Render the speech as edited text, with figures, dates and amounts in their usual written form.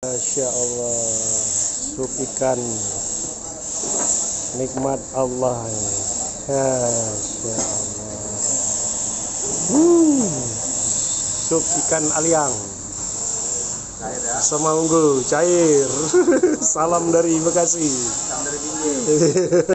Masya Allah, sup ikan nikmat Allah ini. Masya Allah. Sup ikan aliang sama unggul cair. Salam dari Bekasi. Salam dari Binjai.